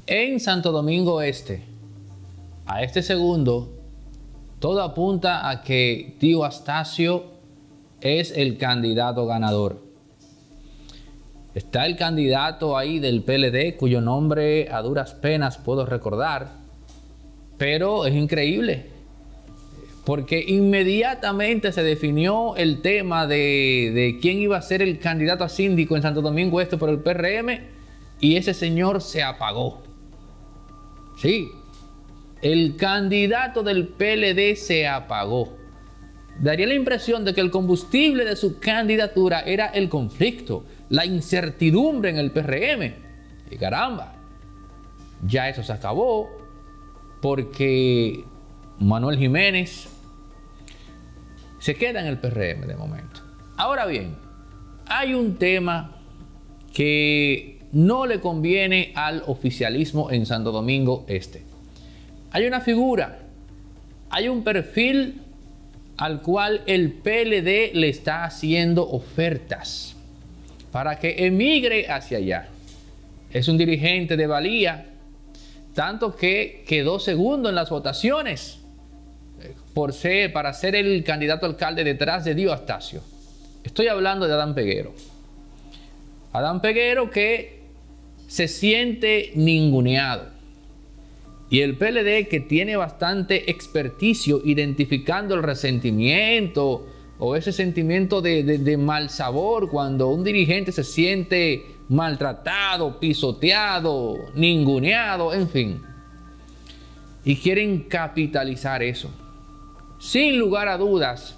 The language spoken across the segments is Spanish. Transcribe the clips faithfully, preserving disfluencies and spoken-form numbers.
En Santo Domingo Este, a este segundo, todo apunta a que Dio Astacio es el candidato ganador. Está el candidato ahí del P L D, cuyo nombre a duras penas puedo recordar, pero es increíble, porque inmediatamente se definió el tema de, de quién iba a ser el candidato a síndico en Santo Domingo Este por el P R M, y ese señor se apagó. Sí, el candidato del P L D se apagó. Daría la impresión de que el combustible de su candidatura era el conflicto, la incertidumbre en el P R M. Y caramba, ya eso se acabó, porque Manuel Jiménez se queda en el P R M de momento. Ahora bien, hay un tema que no le conviene al oficialismo en Santo Domingo Este. Hay una figura, hay un perfil al cual el P L D le está haciendo ofertas para que emigre hacia allá. Es un dirigente de valía, tanto que quedó segundo en las votaciones por ser, para ser el candidato alcalde detrás de Dio Astacio. Estoy hablando de Adán Peguero. Adán Peguero, que se siente ninguneado. Y el P L D, que tiene bastante experticio identificando el resentimiento o ese sentimiento de, de, de mal sabor cuando un dirigente se siente maltratado, pisoteado, ninguneado, en fin. Y quieren capitalizar eso. Sin lugar a dudas,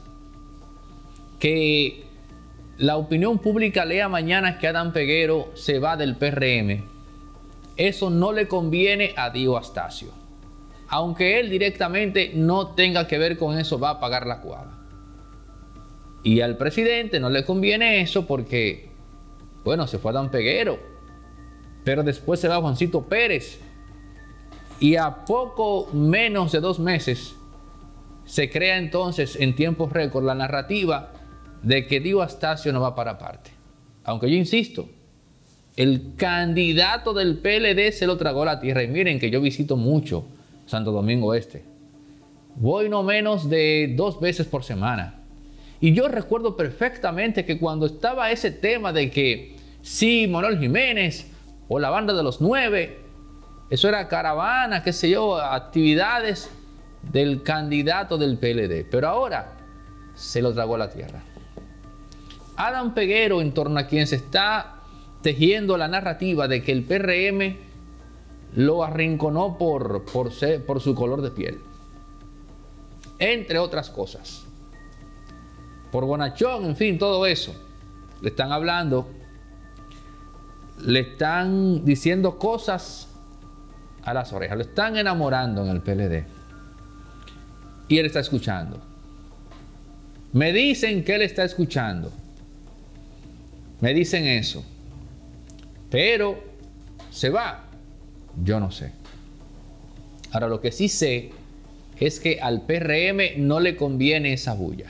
que la opinión pública lea mañana que Adán Peguero se va del P R M. Eso no le conviene a Dio Astacio. Aunque él directamente no tenga que ver con eso, va a pagar la cuava. Y al presidente no le conviene eso porque, bueno, se fue Adán Peguero, pero después se va Juancito Pérez. Y a poco menos de dos meses se crea entonces en tiempos récord la narrativa de que Dio Astacio no va para parte. Aunque yo insisto, el candidato del P L D se lo tragó la tierra. Y miren que yo visito mucho Santo Domingo Este. Voy no menos de dos veces por semana. Y yo recuerdo perfectamente que cuando estaba ese tema de que sí, Manuel Jiménez o la banda de los nueve, eso era caravana, qué sé yo, actividades del candidato del P L D. Pero ahora se lo tragó la tierra. Adán Peguero, en torno a quien se está tejiendo la narrativa de que el P R M lo arrinconó por, por, ser, por su color de piel, entre otras cosas, por bonachón, en fin, todo eso. Le están hablando, le están diciendo cosas a las orejas, lo están enamorando en el P L D y él está escuchando. Me dicen que él está escuchando, me dicen eso. Pero se va, yo no sé. Ahora, lo que sí sé es que al P R M no le conviene esa bulla.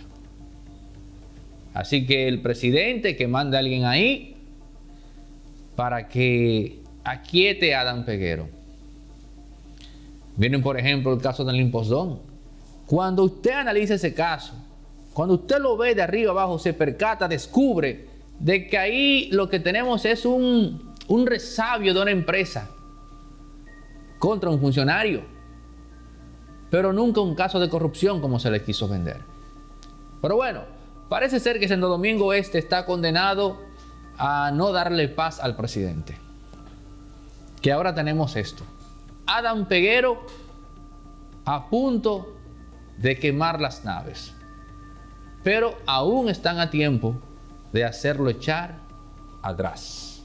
Así que el presidente que manda a alguien ahí para que aquiete a Adán Peguero. Miren, por ejemplo, el caso del Limposdón. Cuando usted analiza ese caso, cuando usted lo ve de arriba abajo, se percata, descubre de que ahí lo que tenemos es un... un resabio de una empresa contra un funcionario, pero nunca un caso de corrupción como se le quiso vender. Pero bueno, parece ser que Santo Domingo Este está condenado a no darle paz al presidente. Que ahora tenemos esto: Adán Peguero a punto de quemar las naves, pero aún están a tiempo de hacerlo echar atrás.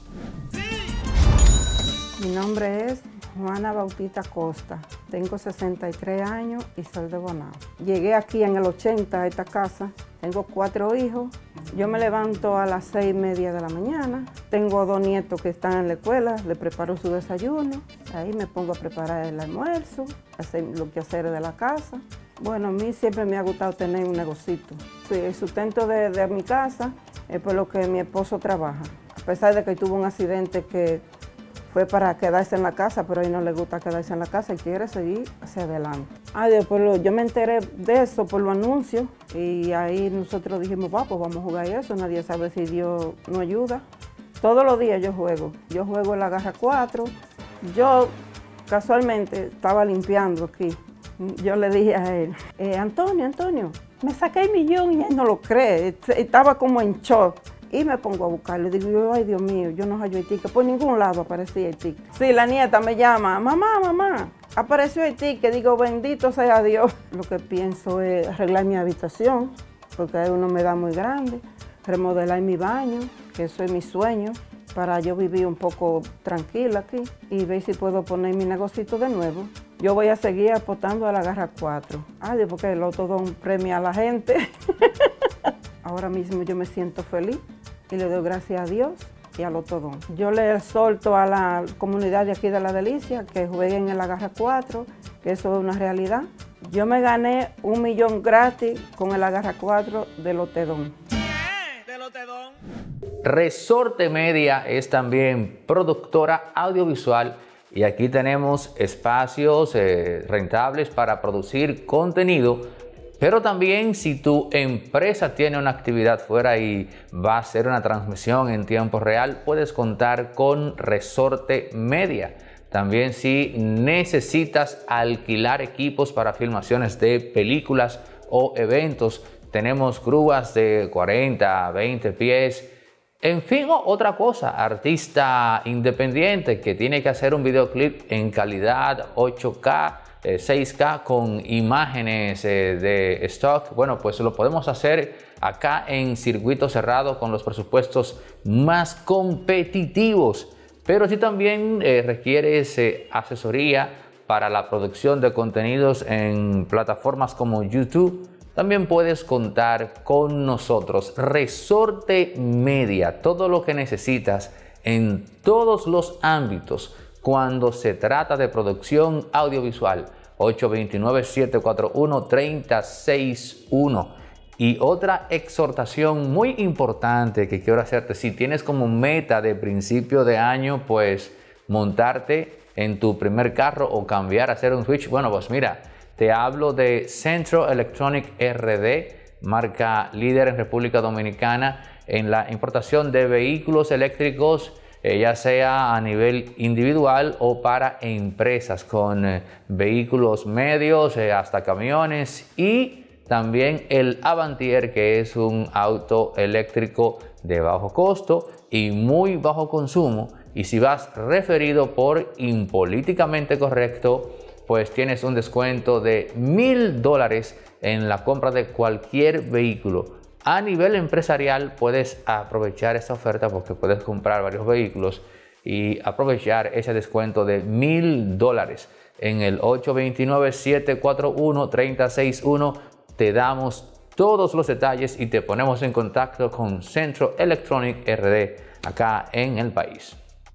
Mi nombre es Juana Bautista Costa, tengo sesenta y tres años y soy de Bonao. Llegué aquí en el ochenta a esta casa, tengo cuatro hijos, yo me levanto a las seis y media de la mañana, tengo dos nietos que están en la escuela, les preparo su desayuno, ahí me pongo a preparar el almuerzo, hacer lo que hacer de la casa. Bueno, a mí siempre me ha gustado tener un negocito. Sí, el sustento de, de mi casa es por lo que mi esposo trabaja, a pesar de que tuvo un accidente que fue para quedarse en la casa, pero a él no le gusta quedarse en la casa y quiere seguir hacia adelante. Ay, después lo, yo me enteré de eso por los anuncios y ahí nosotros dijimos, va, pues vamos a jugar eso, nadie sabe si Dios nos ayuda. Todos los días yo juego, yo juego en la garra cuatro. Yo casualmente estaba limpiando aquí. Yo le dije a él, eh, Antonio, Antonio, me saqué el millón y él no lo cree. Estaba como en shock. Y me pongo a buscarlo. Digo, yo, ay Dios mío, yo no hallo el ticket. Por ningún lado aparecía el ticket. Sí, la nieta me llama, mamá, mamá, apareció el ticket. Digo, bendito sea Dios. Lo que pienso es arreglar mi habitación, porque hay una humedad muy grande. Remodelar mi baño, que eso es mi sueño, para yo vivir un poco tranquila aquí y ver si puedo poner mi negocito de nuevo. Yo voy a seguir apostando a la garra cuatro. Ay, porque el Lotodón premia a la gente. Ahora mismo yo me siento feliz y le doy gracias a Dios y al Lotodón. Yo le exhorto a la comunidad de aquí de La Delicia que jueguen en la garra cuatro, que eso es una realidad. Yo me gané un millón gratis con el Agarra cuatro de Lotedón. Resorte Media es también productora audiovisual y aquí tenemos espacios eh, rentables para producir contenido, pero también si tu empresa tiene una actividad fuera y va a hacer una transmisión en tiempo real, puedes contar con Resorte Media. También si necesitas alquilar equipos para filmaciones de películas o eventos, tenemos grúas de cuarenta, veinte pies. En fin, otra cosa, artista independiente que tiene que hacer un videoclip en calidad ocho K, eh, seis K con imágenes eh, de stock, bueno, pues lo podemos hacer acá en circuito cerrado con los presupuestos más competitivos. Pero si también eh, requieres eh, asesoría para la producción de contenidos en plataformas como YouTube, también puedes contar con nosotros. Resorte Media, todo lo que necesitas en todos los ámbitos cuando se trata de producción audiovisual. ocho dos nueve, siete cuatro uno, tres cero seis uno. Y otra exhortación muy importante que quiero hacerte, si tienes como meta de principio de año, pues montarte en tu primer carro o cambiar a hacer un switch, bueno, pues mira, te hablo de Centro Electronic R D, marca líder en República Dominicana en la importación de vehículos eléctricos, eh, ya sea a nivel individual o para empresas, con eh, vehículos medios eh, hasta camiones, y también el Avantier, que es un auto eléctrico de bajo costo y muy bajo consumo. Y si vas referido por Impolíticamente Correcto, pues tienes un descuento de mil dólares en la compra de cualquier vehículo. A nivel empresarial puedes aprovechar esta oferta porque puedes comprar varios vehículos y aprovechar ese descuento de mil dólares. En el ocho dos nueve, siete cuatro uno, tres cero seis uno te damos todos los detalles y te ponemos en contacto con Centro Electronic R D acá en el país.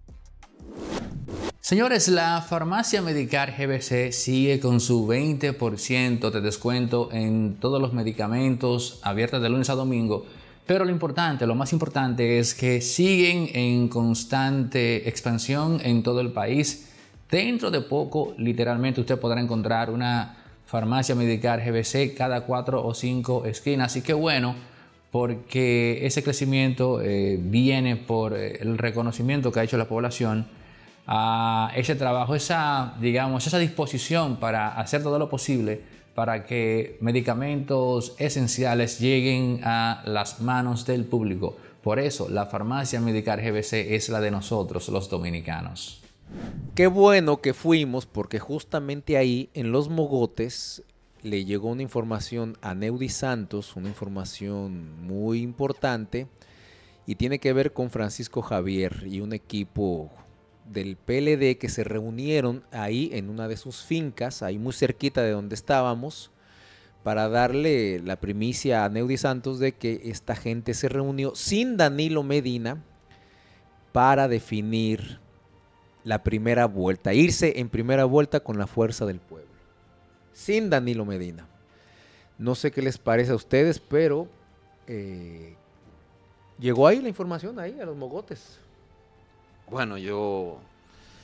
Señores, la farmacia Medicar G B C sigue con su veinte por ciento de descuento en todos los medicamentos, abiertas de lunes a domingo. Pero lo importante, lo más importante es que siguen en constante expansión en todo el país. Dentro de poco, literalmente, usted podrá encontrar una farmacia Medicar G B C cada cuatro o cinco esquinas. Así que bueno, porque ese crecimiento eh, viene por el reconocimiento que ha hecho la población a ese trabajo, esa, digamos, esa disposición para hacer todo lo posible para que medicamentos esenciales lleguen a las manos del público. Por eso, la farmacia Medicar G B C es la de nosotros, los dominicanos. Qué bueno que fuimos, porque justamente ahí, en Los Mogotes, le llegó una información a Neudi Santos, una información muy importante, y tiene que ver con Francisco Javier y un equipo del P L D que se reunieron ahí en una de sus fincas, ahí muy cerquita de donde estábamos, para darle la primicia a Neudi Santos de que esta gente se reunió sin Danilo Medina para definir la primera vuelta, irse en primera vuelta con la fuerza del pueblo, sin Danilo Medina. No sé qué les parece a ustedes, pero eh, llegó ahí la información, ahí a Los Mogotes. Bueno, yo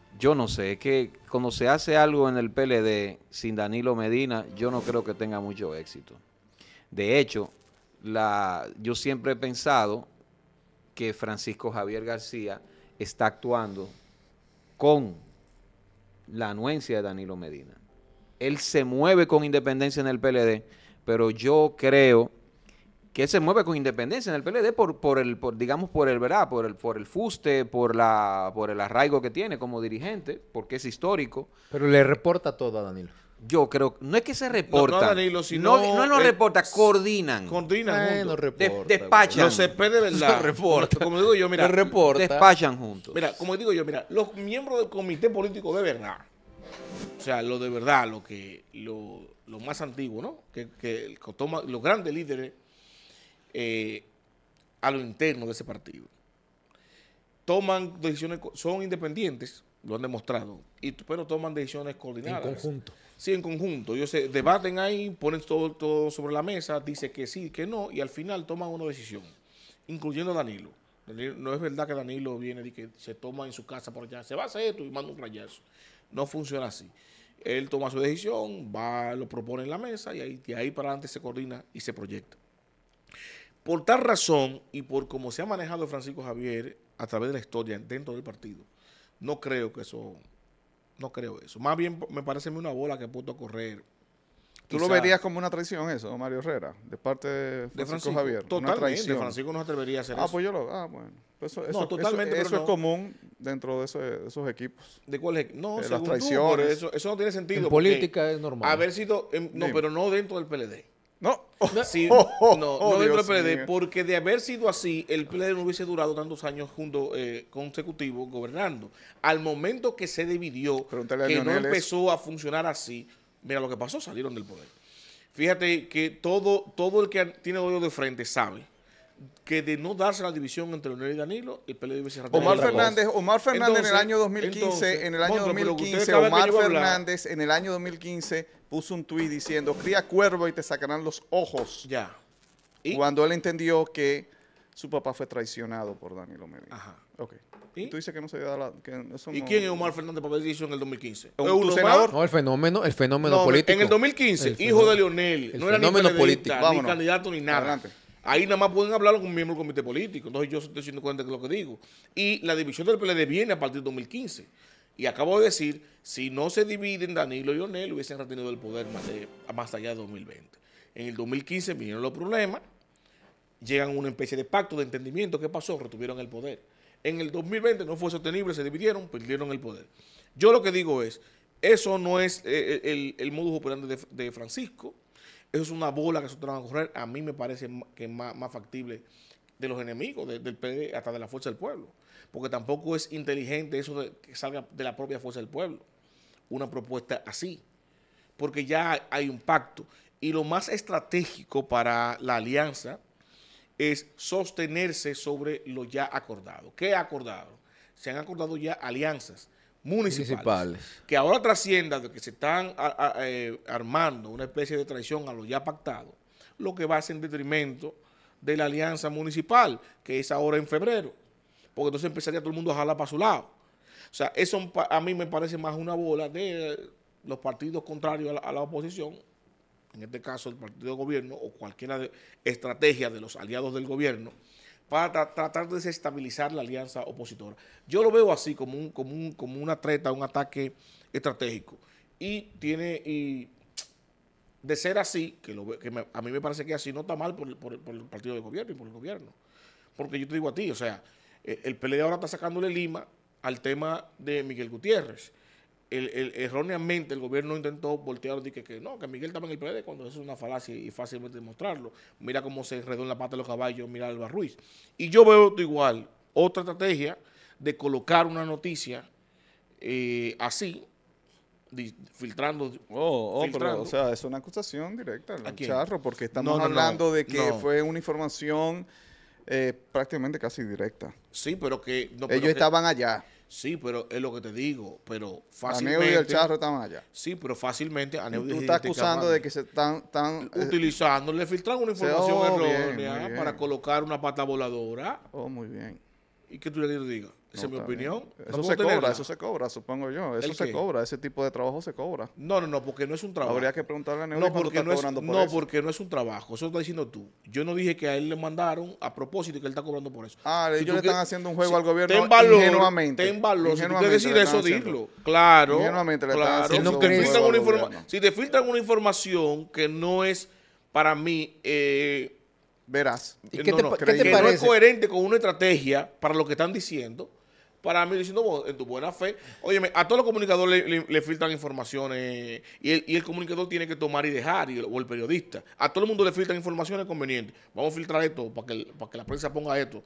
yo no sé, es que cuando se hace algo en el P L D sin Danilo Medina, yo no creo que tenga mucho éxito. De hecho, la, yo siempre he pensado que Francisco Javier García está actuando con la anuencia de Danilo Medina. Él se mueve con independencia en el P L D, pero yo creo que él se mueve con independencia en el P L D por, por el, por, digamos, por el, ¿verdad? Por el, por el fuste, por la, por el arraigo que tiene como dirigente, porque es histórico. Pero le reporta todo a Danilo. Yo creo, no es que se reporta. No, no a Danilo, sino... No, no, no eh, reporta, coordinan. Coordinan Eh, juntos. no reporta. De- despachan. Los C P de verdad. No reporta. Como digo yo, mira. No reporta. Despachan juntos. Mira, como digo yo, mira, los miembros del comité político de verdad, o sea, lo de verdad, lo que, lo, lo más antiguo, ¿no? Que, que, que toma los grandes líderes eh, a lo interno de ese partido. Toman decisiones, son independientes, lo han demostrado, y, pero toman decisiones coordinadas. En conjunto. Sí, en conjunto. Ellos se debaten ahí, ponen todo, todo sobre la mesa, dice que sí, que no, y al final toman una decisión, incluyendo a Danilo. Danilo. No es verdad que Danilo viene y que se toma en su casa por allá, se va a hacer esto y manda un rayazo. No funciona así. Él toma su decisión, va, lo propone en la mesa y ahí, de ahí para adelante se coordina y se proyecta. Por tal razón y por cómo se ha manejado Francisco Javier a través de la historia dentro del partido, no creo que eso, no creo eso. Más bien me parece una bola que ha puesto a correr. ¿Tú lo Quizá, verías como una traición eso, Mario Herrera, de parte de Francisco, de Francisco Javier? Una Totalmente, traición. Francisco no se atrevería a hacer Ah, eso. pues yo lo... Ah, bueno. Eso, eso, No, totalmente, eso, eso pero es no. común dentro de, ese- de esos equipos. ¿De cuál es? No, De las según tú, traiciones. pero eso, eso no tiene sentido. En porque política es normal. Haber sido, em, no, Dime. pero no dentro del P L D. No. Sí, Oh, oh, no, oh, no dentro Dios del P L D, mío. porque de haber sido así, el P L D no hubiese durado tantos años juntos eh, consecutivos gobernando. Al momento que se dividió, Pregúntale a que no Leonel empezó a funcionar así, mira lo que pasó, salieron del poder. Fíjate que todo, todo el que tiene oído de frente sabe que de no darse la división entre Leonel y Danilo, el P L D hubiese Omar retenido la Fernández, voz. Omar Fernández en el Entonces- año dos mil quince, entonces, en el año Monstruo, pero ustedes 2015, cada vez que Omar yo voy a hablar- Fernández en el año dos mil quince puso un tuit diciendo, cría cuervo y te sacarán los ojos. Ya. ¿Y? Cuando él entendió que su papá fue traicionado por Danilo Medina. Ajá. Ok. ¿Y? Y tú dices que no se da la... Que eso ¿Y no- quién es Omar Fernández para haber dicho en el dos mil quince? ¿Un- ¿Es tu uno senador? más? No, el fenómeno, el fenómeno No, político. en el dos mil quince, El hijo fenó- de Leonel, el no era ni fenómeno PLDista, político. ni Vámonos. candidato, ni nada. Adelante. Ahí nada más pueden hablarlo con un miembro del comité político. Entonces yo estoy haciendo cuenta de lo que digo. Y la división del P L D viene a partir del dos mil quince. Y acabo de decir, si no se dividen Danilo y Leonel, hubiesen retenido el poder más, de- más allá de dos mil veinte. En el dos mil quince vinieron los problemas, llegan a una especie de pacto de entendimiento. ¿Qué pasó? Retuvieron el poder. En el dos mil veinte no fue sostenible, se dividieron, perdieron el poder. Yo lo que digo es, eso no es eh, el, el modus operandi de, de Francisco, eso es una bola que se van a correr. A mí me parece ma- que es más, más factible de los enemigos de- del P L D, hasta de la Fuerza del Pueblo, porque tampoco es inteligente eso de que salga de la propia Fuerza del Pueblo, una propuesta así, porque ya hay un pacto. Y lo más estratégico para la alianza es sostenerse sobre lo ya acordado. ¿Qué acordado? Se han acordado ya alianzas municipales, Municipales. que ahora trascienda de que se están a- a- eh, armando una especie de traición a lo ya pactado, lo que va a ser en detrimento de la alianza municipal, que es ahora en febrero, porque entonces empezaría todo el mundo a jalar para su lado. O sea, eso pa- a mí me parece más una bola de eh, los partidos contrarios a la, a la oposición, en este caso el partido de gobierno o cualquier de estrategia de los aliados del gobierno, para tra- tratar de desestabilizar la alianza opositora. Yo lo veo así, como un, como un, como una treta, un ataque estratégico. Y tiene, y de ser así, que, lo, ve- que me- a mí me parece que así no está mal por el, por el- por el partido de gobierno y por el gobierno. Porque yo te digo a ti, o sea, eh, el P L D ahora está sacándole lima al tema de Miguel Gutiérrez. El, el- erróneamente el gobierno intentó voltear y que, que no, que Miguel estaba en el P L D, cuando eso es una falacia y fácilmente demostrarlo. Mira cómo se enredó en la pata de los caballos, mira a Alba Ruiz. Y yo veo esto igual, otra estrategia de colocar una noticia eh, así, di- filtrando. Oh, oh, filtrando. pero, o sea, es una acusación directa ¿A al quién? charro, porque estamos No, no, no, hablando de que no. fue una información eh, prácticamente casi directa. Sí, pero que... no, pero Ellos que- estaban allá. Sí, pero es lo que te digo, pero Aneu fácilmente... y el charro estaban allá. Sí, pero fácilmente... Y tú estás acusando de que se están... están eh, utilizando, le filtran una información Oh, bien, errónea muy bien. para colocar una pata voladora. oh, muy bien. ¿Y qué tú le digas? Esa es mi está opinión. bien. ¿No Eso puedo se cobra, tenerla? eso se cobra, supongo yo. Eso ¿El se qué? cobra, ese tipo de trabajo se cobra. No, no, no, porque no es un trabajo. Habría que preguntarle a Neudi No, cuánto porque está no, es, cobrando por no eso. porque no es un trabajo. Eso lo estás diciendo tú. Yo no dije que a él le mandaron a propósito y que él está cobrando por eso. Ah, Si ellos tú le están que- haciendo un juego si- al gobierno ten valor, ingenuamente. Ten valor. Si tú Ingenuamente quieres le decir están eso, haciendo. dilo. Claro. Ingenuamente le están claro. haciendo Si un te juego filtran al una informa- gobierno. si te filtran una información que no es para mí... Eh, Verás. ¿Y qué no, te no, pa- qué que te no es parece? coherente con una estrategia para lo que están diciendo. Para mí, diciendo, bueno, en tu buena fe, óyeme, a todos los comunicadores le, le- le filtran informaciones y el, y el comunicador tiene que tomar y dejar, y el- o el periodista. A todo el mundo le filtran informaciones convenientes. Vamos a filtrar esto para que, el- para que la prensa ponga esto.